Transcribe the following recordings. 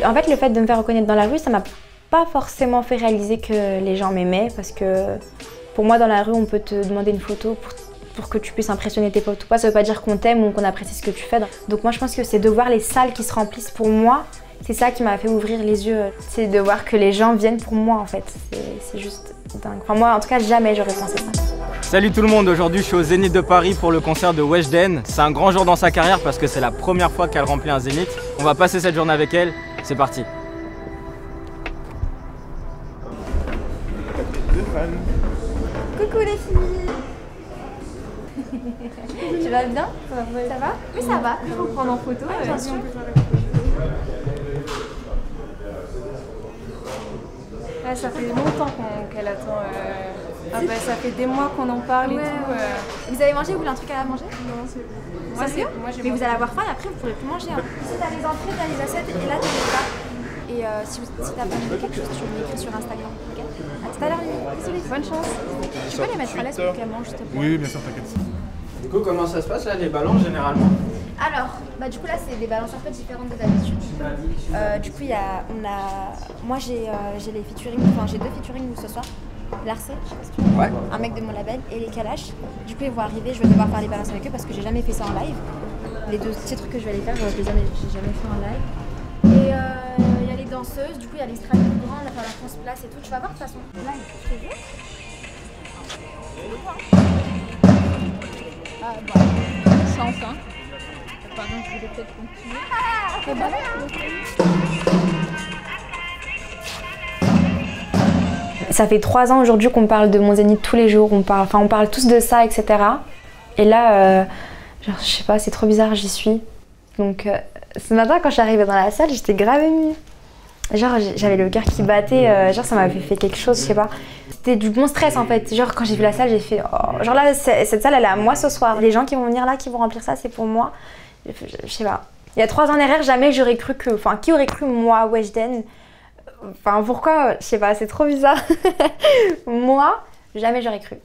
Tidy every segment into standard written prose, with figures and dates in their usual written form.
En fait, le fait de me faire reconnaître dans la rue, ça m'a pas forcément fait réaliser que les gens m'aimaient parce que pour moi, dans la rue, on peut te demander une photo pour que tu puisses impressionner tes potes ou pas. Ça veut pas dire qu'on t'aime ou qu'on apprécie ce que tu fais. Donc moi, je pense que c'est de voir les salles qui se remplissent pour moi. C'est ça qui m'a fait ouvrir les yeux. C'est de voir que les gens viennent pour moi, en fait. C'est juste dingue. Enfin, moi, en tout cas, jamais j'aurais pensé ça. Salut tout le monde, aujourd'hui je suis au Zénith de Paris pour le concert de Weshden. C'est un grand jour dans sa carrière parce que c'est la première fois qu'elle remplit un Zénith. On va passer cette journée avec elle, c'est parti. Coucou les filles. Tu vas bien? Ça va? Oui, ça va. Il faut prendre en photo. Bien sûr. Ouais, ça fait longtemps qu'elle attend. Ça fait des mois qu'on en parle et tout. Vous avez mangé? Vous voulez un truc à manger? Non, c'est... Moi, mais vous allez avoir faim et après vous pourrez plus manger. Hein. Ici t'as les entrées, t'as les assiettes et là t'as les plats. Et si t'as pas mangé quelque chose, tu me l'écris sur Instagram. Ok? À tout à l'heure, Lily. Bonne chance. Tu peux les mettre à l'aise pour qu'elle mange, s'il te plaît? Oui, bien sûr, t'inquiète. Du coup, comment ça se passe là, les balances généralement? Alors, du coup là c'est des balances un peu différentes de d'habitude. Du coup moi j'ai les featuring, enfin j'ai 2 featuring ce soir. Larcé, je sais pas si tu vois, un mec de mon label, et les Kalash. Du coup ils vont arriver, je vais devoir faire les balances avec eux parce que j'ai jamais fait ça en live. Les 2 titres que je vais aller faire, j'ai jamais fait en live. Et il y a les danseuses, du coup il y a les strates plus grands, là falloir qu'on se place et tout. Tu vas voir de toute façon. Là, je te jure. Ah bah, chance hein. Pardon, je voulais peut-être continuer. Ça fait 3 ans aujourd'hui qu'on parle de mon Zénith tous les jours, on parle tous de ça, etc. Et là, genre, je sais pas, c'est trop bizarre, j'y suis. Donc ce matin quand je suis arrivée dans la salle, j'étais grave émue. Genre j'avais le cœur qui battait, genre ça m'avait fait quelque chose, je sais pas. C'était du bon stress en fait, genre quand j'ai vu la salle, j'ai fait oh. Genre là, cette salle elle est à moi ce soir. Les gens qui vont venir là, qui vont remplir ça, c'est pour moi. Je sais pas. Il y a 3 ans derrière, jamais j'aurais cru que... Enfin, qui aurait cru moi, Weshden? Enfin, pourquoi? Je sais pas, c'est trop bizarre. Moi, jamais j'aurais cru.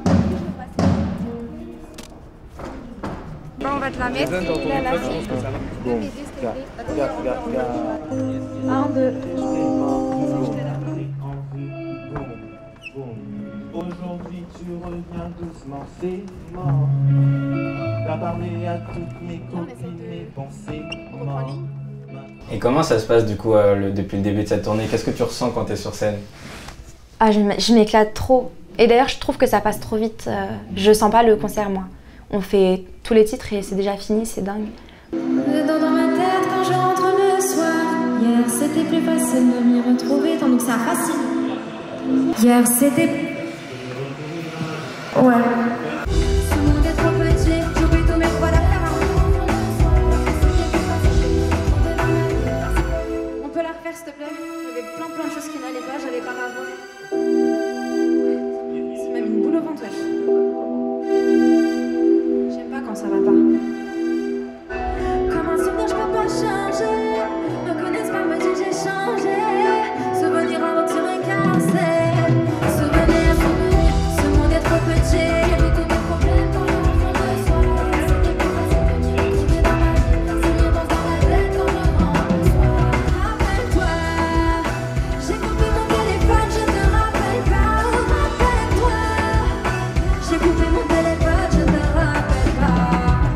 Bon, on va te la mettre. Bon, regarde. 1, 2. Aujourd'hui tu reviens doucement, c'est mort. T'as parlé à toutes mes copines, mes pensées mortes. Et comment ça se passe du coup depuis le début de cette tournée? Qu'est-ce que tu ressens quand t'es sur scène? Ah, je m'éclate trop. Et d'ailleurs, je trouve que ça passe trop vite. Je sens pas le concert, moi. On fait tous les titres et c'est déjà fini, c'est dingue. Dans ma tête quand je rentre le soir. Hier c'était plus facile de m'y retrouver, tandis que ça facile. Hier c'était... Ouais. Ce monde est trop petit, j'oublie tous mes problèmes. On peut la refaire s'il te plaît? Il y avait plein de choses qui n'allaient pas, j'avais pas ma voix. C'est même une boule au ventre, wesh. J'aime pas quand ça va pas. Comme un souvenir, je peux pas changer. Me connaissent pas, me disent j'ai changé. Souvenir avant de se recasser. Souvenir, ce monde est trop petit. Il y avait tous mes problèmes dans le fond de soi. C'était plus facile de m'y retrouver dans ma vie. C'est mieux dans la tête quand je rentre le soir. Rappelle-toi, j'ai coupé mon téléphone, je te rappelle pas. Rappelle-toi, j'ai coupé mon téléphone, je te rappelle pas.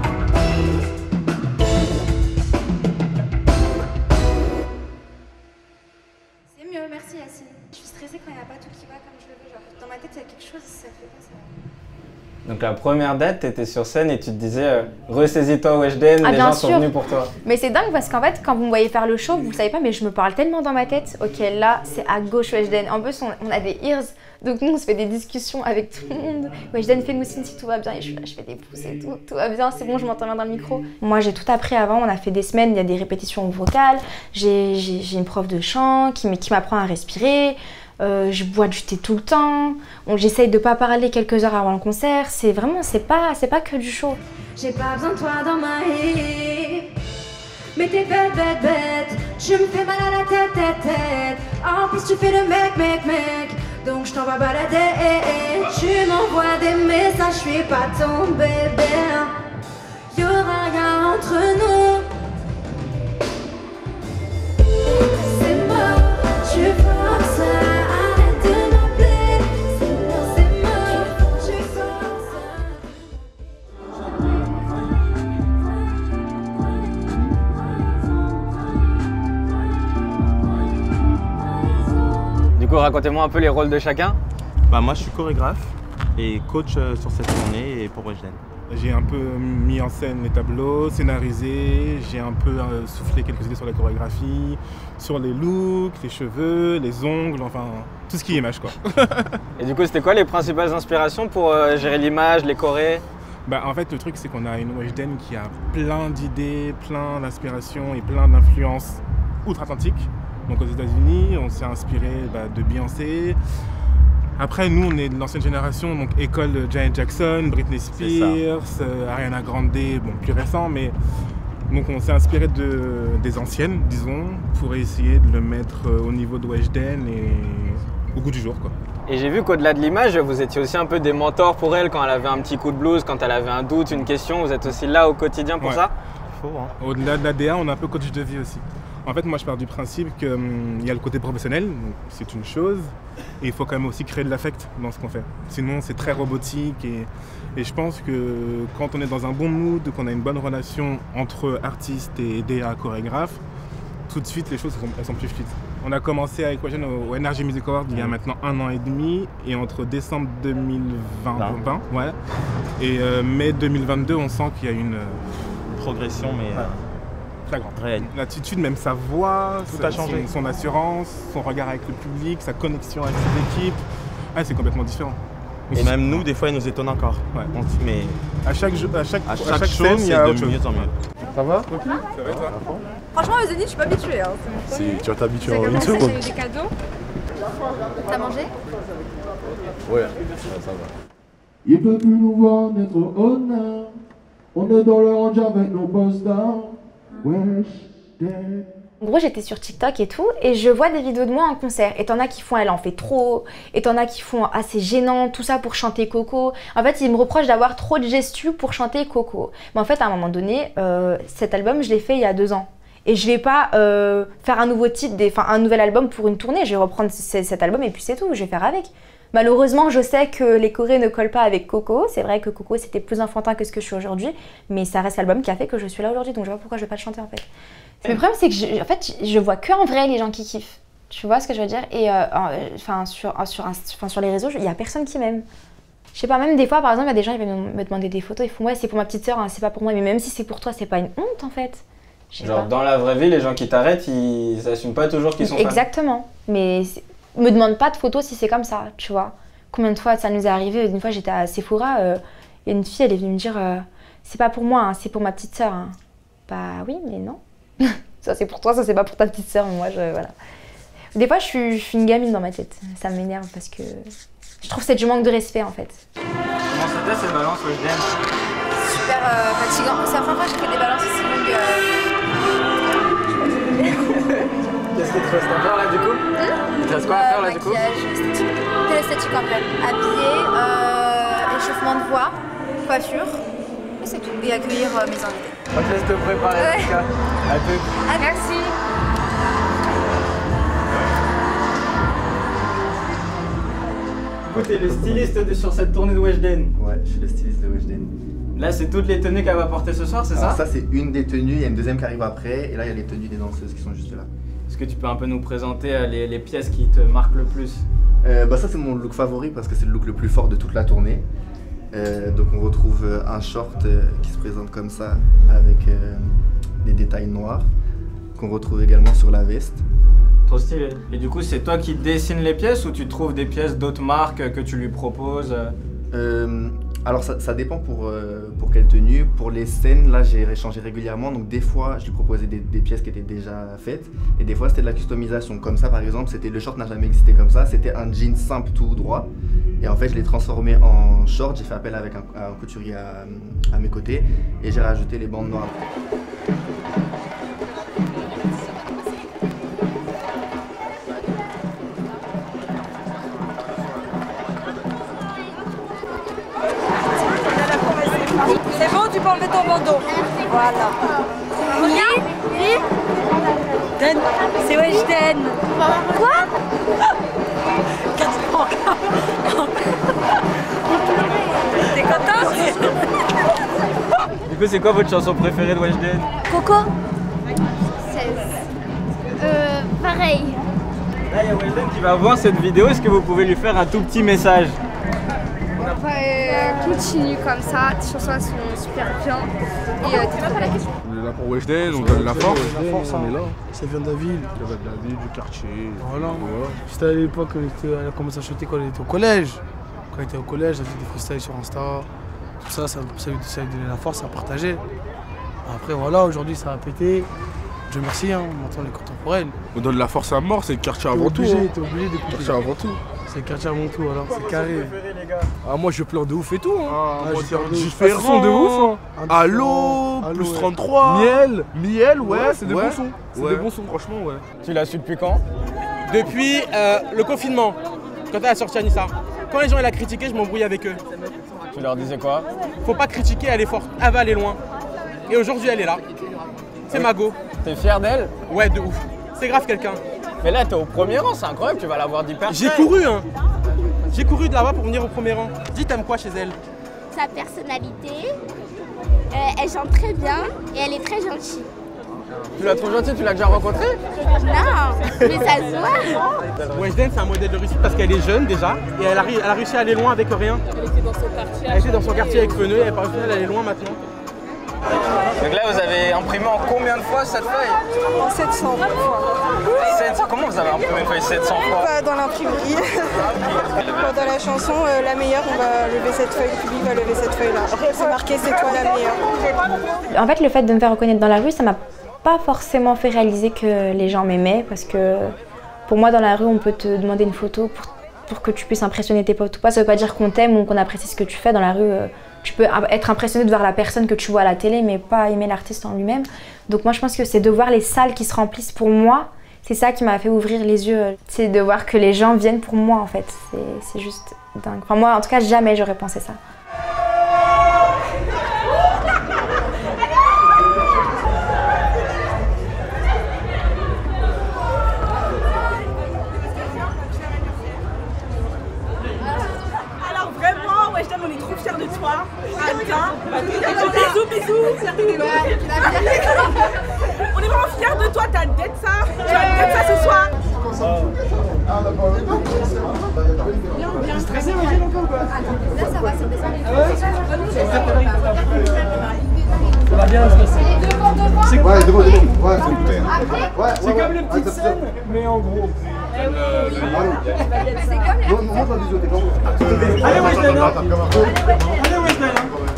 C'est mieux, merci Yacine. Je suis stressée quand il n'y a pas tout qui va comme je le veux. Genre, dans ma tête, il y a quelque chose, ça fait pas ça. Donc la première date, t'étais sur scène et tu te disais ressaisis-toi Weshden, les gens sont venus pour toi. Mais c'est dingue parce qu'en fait, quand vous me voyez faire le show, vous savez pas, mais je me parle tellement dans ma tête. Ok, là, c'est à gauche Weshden. En plus, on a des ears, donc nous, on se fait des discussions avec tout le monde. Weshden, fais-nous signe si tout va bien. Et je fais des pouces et tout va bien, c'est bon, je m'entends bien dans le micro. Moi, j'ai tout appris avant, on a fait des semaines, il y a des répétitions vocales. J'ai une prof de chant qui m'apprend à respirer. Je bois du thé tout le temps. J'essaye de pas parler quelques heures avant le concert. C'est vraiment, c'est pas que du show. J'ai pas besoin de toi dans ma vie. Mais t'es bête. Tu me fais mal à la tête. En plus tu fais le mec. Donc je t'envoie balader. Tu m'envoies des messages, je suis pas ton bébé. Y'aura rien entre nous. Du coup, racontez-moi un peu les rôles de chacun. Bah moi je suis chorégraphe et coach sur cette tournée et pour Weshden. J'ai un peu mis en scène les tableaux, scénarisé, j'ai un peu soufflé quelques idées sur la chorégraphie, sur les looks, les cheveux, les ongles, enfin tout ce qui est image quoi. Et du coup, c'était quoi les principales inspirations pour gérer l'image, les chorés? Bah, en fait, le truc, c'est qu'on a une Weshden qui a plein d'idées, plein d'inspirations et plein d'influences outre-Atlantique. Donc aux États-Unis, on s'est inspiré de Beyoncé. Après, nous, on est de l'ancienne génération, donc école de Janet Jackson, Britney Spears, Ariana Grande, bon, plus récent, mais donc on s'est inspiré des anciennes, disons, pour essayer de le mettre au niveau de Weshden et au goût du jour, quoi. Et j'ai vu qu'au-delà de l'image, vous étiez aussi un peu des mentors pour elle quand elle avait un petit coup de blues, quand elle avait un doute, une question. Vous êtes aussi là au quotidien pour ça? Faut, hein. Au-delà de l'ADA, on est un peu coach de vie aussi. En fait, moi, je pars du principe qu'il y a le côté professionnel, donc c'est une chose, et il faut quand même aussi créer de l'affect dans ce qu'on fait. Sinon, c'est très robotique, et je pense que quand on est dans un bon mood, qu'on a une bonne relation entre artistes et DA chorégraphe, tout de suite, les choses elles sont plus fluides. On a commencé avec Weshden au Energy Music Award il y a maintenant 1 an et demi, et entre décembre 2020 et mai 2022, on sent qu'il y a une Progression mais très grande. réelle. L'attitude, même sa voix, Tout a changé. son assurance, son regard avec le public, sa connexion avec ses équipes, c'est complètement différent. Et même nous, des fois, il nous étonne encore. Ouais. On se dit, mais À chaque à chaque scène, chose, il y c'est a de autre chose. mieux en mieux. Ça va toi? Franchement, aux Zénith, je suis pas habituée. Hein. Si, tu vas t'habituer J'ai en une commencé, seconde. j'ai eu des cadeaux. T'as mangé? Ouais, ça va. Il peut plus nous voir d'être honneur. On est dans le range avec nos posters. Weshden. En gros, j'étais sur TikTok et tout, et je vois des vidéos de moi en concert. Et t'en as qui font elle en fait trop, et t'en as qui font assez gênant, tout ça pour chanter Coco. En fait, ils me reprochent d'avoir trop de gestus pour chanter Coco. Mais en fait, à un moment donné, cet album, je l'ai fait il y a 2 ans. Et je vais pas faire un nouveau titre, un nouvel album pour une tournée. Je vais reprendre cet album et puis c'est tout, je vais faire avec. Malheureusement, je sais que les chorés ne collent pas avec Coco. C'est vrai que Coco, c'était plus enfantin que ce que je suis aujourd'hui. Mais ça reste l'album qui a fait que je suis là aujourd'hui. Donc je vois pas pourquoi je vais pas le chanter en fait. Mais le problème, c'est que je vois que en vrai les gens qui kiffent. Tu vois ce que je veux dire? Et sur les réseaux, il y a personne qui m'aime. Je sais pas, même des fois, par exemple, il y a des gens qui viennent me demander des photos. Ils font ouais, c'est pour ma petite sœur, hein, c'est pas pour moi. Mais même si c'est pour toi, c'est pas une honte en fait. Genre dans la vraie vie, les gens qui t'arrêtent, ils s'assument pas toujours qu'ils sont fans. Exactement. Mais me demande pas de photos si c'est comme ça, tu vois. Combien de fois ça nous est arrivé? Une fois, j'étais à Sephora, et une fille, elle est venue me dire c'est pas pour moi, hein, c'est pour ma petite sœur. Hein. Bah oui, mais non. Ça c'est pour toi, ça c'est pas pour ta petite sœur. Moi, voilà. Des fois, je suis une gamine dans ma tête. Ça m'énerve parce que je trouve que c'est du manque de respect en fait. Comment c'était cette balance Weshden? Super fatigant. C'est la première fois que j'ai fait des balances aussi longues. Qu'est-ce qu'il te reste à faire là du coup? Il te reste quoi à faire là du coup? Maquillage, esthétique. Quelle esthétique en fait? Habillé, échauffement de voix, coiffure, et c'est tout. Et accueillir mes invités. On te laisse te préparer en tout cas. À tout. Ah merci. Du coup, t'es le styliste sur cette tournée de Weshden. Ouais, je suis le styliste de Weshden. Là, c'est toutes les tenues qu'elle va porter ce soir, c'est ça? Alors ça, c'est une des tenues, il y a une deuxième qui arrive après, et là, il y a les tenues des danseuses qui sont juste là. Est-ce que tu peux un peu nous présenter les pièces qui te marquent le plus? Ça, c'est mon look favori parce que c'est le look le plus fort de toute la tournée. Donc on retrouve un short qui se présente comme ça, avec des détails noirs, qu'on retrouve également sur la veste. Trop stylé. Et du coup, c'est toi qui dessines les pièces ou tu trouves des pièces d'autres marques que tu lui proposes? Alors ça dépend pour quelle tenue. Pour les scènes, là j'ai échangé régulièrement, donc des fois je lui proposais des pièces qui étaient déjà faites, et des fois c'était de la customisation. Comme ça par exemple, c'était le short n'a jamais existé comme ça, c'était un jean simple tout droit, et en fait je l'ai transformé en short, j'ai fait appel avec un couturier à mes côtés, et j'ai rajouté les bandes noires. C'est bon, tu peux enlever ton bandeau. Voilà. C'est Weshden. Quoi? T'es contente? Du coup, c'est quoi votre chanson préférée de Weshden? Coco? 16. Pareil. Là, il y a Weshden qui va voir cette vidéo. Est-ce que vous pouvez lui faire un tout petit message? Continue comme ça, tes chansons sont super bien. Et t'es là pour la question. On est là pour Weshden, on donne la force. La force, on est là. Ça vient de la ville. Ça vient de la ville, du quartier. Voilà. C'était à l'époque, elle a commencé à chanter quand elle était au collège. Quand elle était au collège, elle faisait des freestyles sur Insta. Tout ça, ça lui donnait la force à partager. Après, voilà, aujourd'hui, ça a pété. Dieu merci, hein, maintenant les contemporaines. On donne la force à mort, c'est le quartier avant tout. T'es obligé d'écouter. Quartier avant tout. C'est le quartier avant tout, alors c'est carré. Ah, moi je pleure de ouf et tout. Hein. Moi, je fais un son de ouf. Hein. Allo, plus 33. Miel, ouais, c'est des bons sons. C'est des bons sons, franchement, ouais. Tu l'as su depuis quand? Depuis le confinement, quand elle a sorti Anissa. Quand les gens la critiquaient, je m'embrouillais avec eux. Tu leur disais quoi? Faut pas critiquer, elle est forte, elle va aller loin. Et aujourd'hui, elle est là. C'est Mago. T'es fier d'elle? Ouais, de ouf. C'est grave quelqu'un. Mais là, t'es au premier rang, c'est incroyable, tu vas l'avoir d'hyper. J'ai couru, hein. J'ai couru de là-bas pour venir au premier rang. Dis, t'aimes quoi chez elle? Sa personnalité, elle chante très bien et elle est très gentille. Tu la trouves gentille, tu l'as déjà rencontrée? Non, mais ça se voit. Weshden, c'est un modèle de réussite parce qu'elle est jeune déjà et elle a réussi à aller loin avec rien. Elle était dans son quartier avec Feneux et elle a aller loin maintenant. Donc là, vous avez imprimé en combien de fois cette feuille? En 700 fois. 700? Comment vous avez imprimé une feuille 700 fois? Pas dans l'imprimerie. Pendant la chanson, la meilleure, on va lever cette feuille, le public va lever cette feuille-là. C'est marqué, c'est toi la meilleure. En fait, le fait de me faire reconnaître dans la rue, ça m'a pas forcément fait réaliser que les gens m'aimaient, parce que pour moi, dans la rue, on peut te demander une photo pour que tu puisses impressionner tes potes ou pas. Ça veut pas dire qu'on t'aime ou qu'on apprécie ce que tu fais dans la rue. Tu peux être impressionné de voir la personne que tu vois à la télé, mais pas aimer l'artiste en lui-même. Donc moi, je pense que c'est de voir les salles qui se remplissent pour moi. C'est ça qui m'a fait ouvrir les yeux. C'est de voir que les gens viennent pour moi, en fait. C'est juste dingue. Enfin, moi, en tout cas, jamais j'aurais pensé ça. On est trop fiers de toi, Bisous, bisous. On est vraiment fiers de toi, t'as d'être ça. Tu vas d'être ça ce soir. Tu es stressé, Weshden, encore ou pas? Là, ça va, c'est descendu. Ça va bien se passer. C'est quoi? devant. C'est comme les petites scènes, mais en gros. C'est comme les... Montre la visio, t'es comment? Allez, Weshden! Allez, Weshden!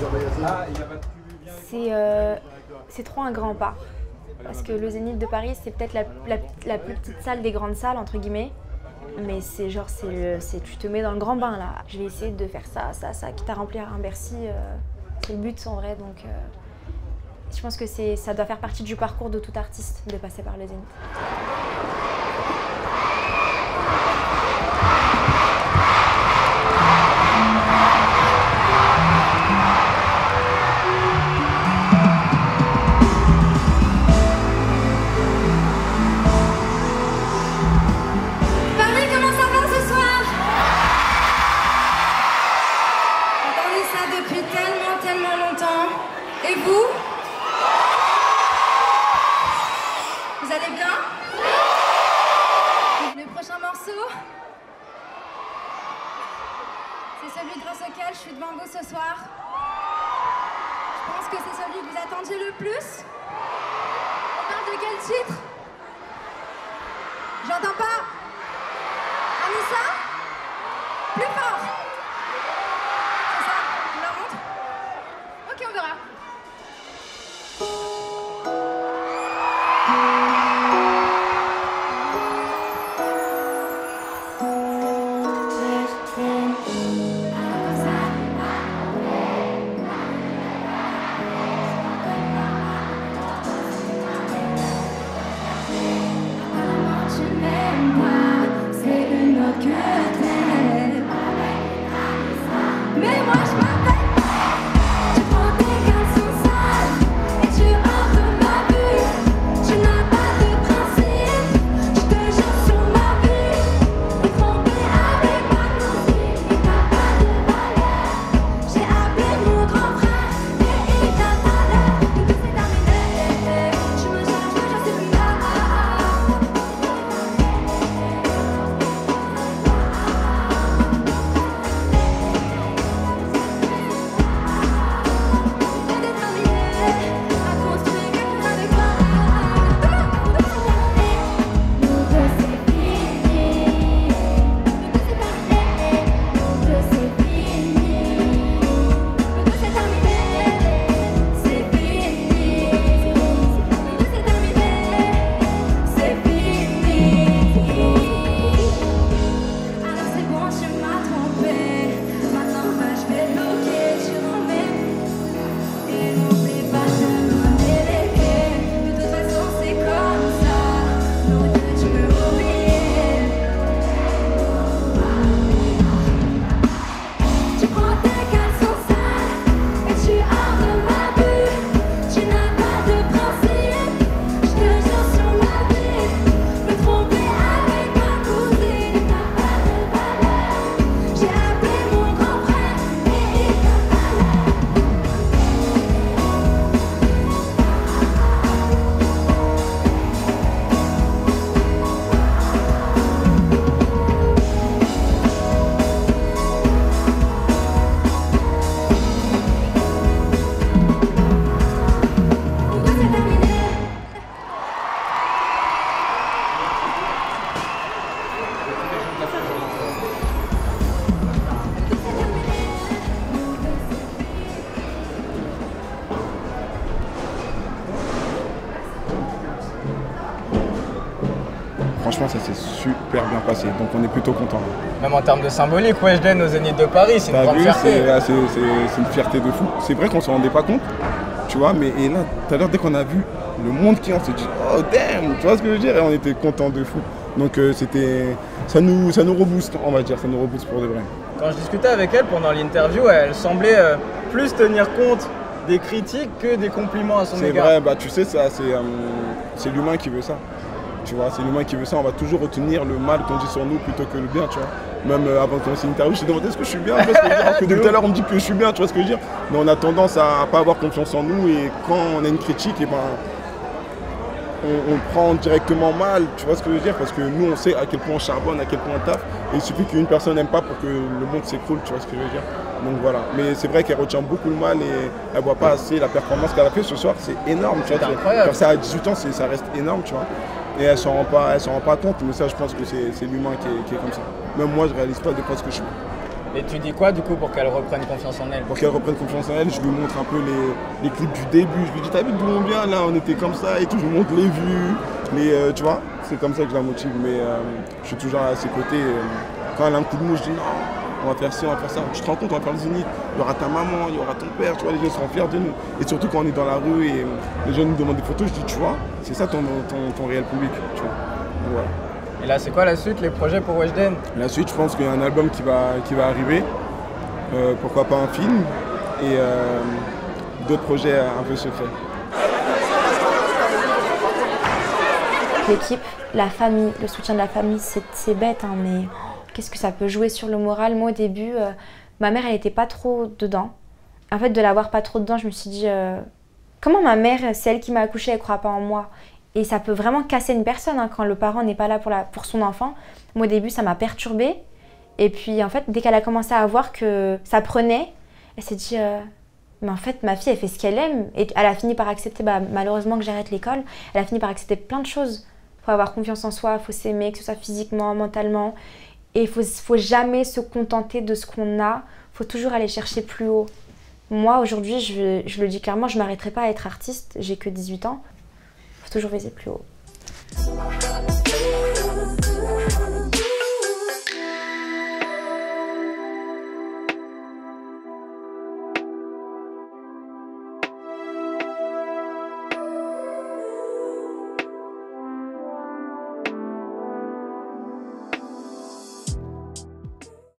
C'est trop un grand pas. Parce que le Zénith de Paris, c'est peut-être la plus petite salle des grandes salles, entre guillemets. Mais c'est genre, tu te mets dans le grand bain, là. Je vais essayer de faire ça, quitte à remplir un Bercy. C'est le but, en vrai. Donc, je pense que ça doit faire partie du parcours de tout artiste, de passer par le Zénith. Et vous? Vous allez bien? Le prochain morceau, c'est celui grâce auquel je suis devant vous ce soir. Je pense que c'est celui que vous attendiez le plus. On parle de quel titre? J'entends pas. Anissa? Plus fort. C'est ça? Je leur montre? Ok, on verra. Mais moi je m'appelle pas. Tu prends tes caleçons sales et tu entres ma vie. Tu n'as pas de principe, je te jure sur ma vie. T'es trompé avec ma cousine et t'as pas de valeur. J'ai appelé mon grand frère et il t'a à l'heure. Du coup c'est terminé, je me charge, je suis là. franchement, ça s'est super bien passé. Donc on est plutôt content. Même en termes de symbolique, Weshden au Zénith de Paris, c'est une grande fierté. C'est une fierté de fou. C'est vrai qu'on s'en rendait pas compte, tu vois, mais et là, tout à l'heure, dès qu'on a vu le monde qui on s'est dit, oh damn, tu vois ce que je veux dire, et on était content de fou. Donc ça nous rebooste, on va dire, ça nous rebooste pour de vrai. Quand je discutais avec elle pendant l'interview, elle semblait plus tenir compte des critiques que des compliments à son égard. C'est vrai, bah tu sais, ça, c'est l'humain qui veut ça. Tu vois, c'est l'humain qui veut ça, on va toujours retenir le mal qu'on dit sur nous plutôt que le bien, tu vois. Même avant de commencer l'interview, je me demandé est-ce que je suis bien, tu vois ce que je veux dire. Alors que depuis tout à l'heure, on me dit que je suis bien, tu vois ce que je veux dire. Mais on a tendance à pas avoir confiance en nous et quand on a une critique, et ben, on prend directement mal, tu vois ce que je veux dire, parce que nous on sait à quel point on charbonne, à quel point on taffe, et il suffit qu'une personne n'aime pas pour que le monde s'écroule, tu vois ce que je veux dire. Donc voilà, mais c'est vrai qu'elle retient beaucoup le mal et elle voit pas assez la performance qu'elle a fait ce soir, c'est énorme, tu vois. Comme ça à 18 ans, ça reste énorme, tu vois. Et elle s'en rend pas compte, mais ça je pense que c'est l'humain qui est comme ça. Même moi je réalise pas des fois ce que je fais. Et tu dis quoi du coup pour qu'elle reprenne confiance en elle? Pour qu'elle reprenne confiance en elle, je lui montre un peu les clips du début. Je lui dis t'as vu d'où on vient là, on était comme ça et tout, je lui montre les vues. Tu vois, c'est comme ça que je la motive. Mais je suis toujours à ses côtés. Quand elle a un coup de mou, je dis non, on va faire ci, on va faire ça. Tu te rends compte, on va faire le Zénith. Il y aura ta maman, il y aura ton père, tu vois, les gens seront fiers de nous. Et surtout quand on est dans la rue et les gens nous demandent des photos, je dis tu vois, c'est ça ton réel public. Tu vois. Donc, voilà. Et là, c'est quoi la suite, les projets pour Weshden? La suite, je pense qu'il y a un album qui va arriver. Pourquoi pas un film et d'autres projets un peu secrets. L'équipe, la famille, le soutien de la famille, c'est bête, hein, mais qu'est-ce que ça peut jouer sur le moral? Moi, au début, ma mère, elle n'était pas trop dedans. En fait, de l'avoir pas trop dedans, je me suis dit, comment ma mère, c'est elle qui m'a accouchée, elle ne croit pas en moi? Et ça peut vraiment casser une personne hein, quand le parent n'est pas là pour son enfant. Moi, au début, ça m'a perturbée. Et puis, en fait, dès qu'elle a commencé à voir que ça prenait, elle s'est dit mais en fait, ma fille, elle fait ce qu'elle aime. Et elle a fini par accepter, malheureusement, que j'arrête l'école. Elle a fini par accepter plein de choses. Il faut avoir confiance en soi, il faut s'aimer, que ce soit physiquement, mentalement. Et il faut jamais se contenter de ce qu'on a. Il faut toujours aller chercher plus haut. Moi, aujourd'hui, je le dis clairement, je ne m'arrêterai pas à être artiste. J'ai que 18 ans. Il faut toujours viser plus haut.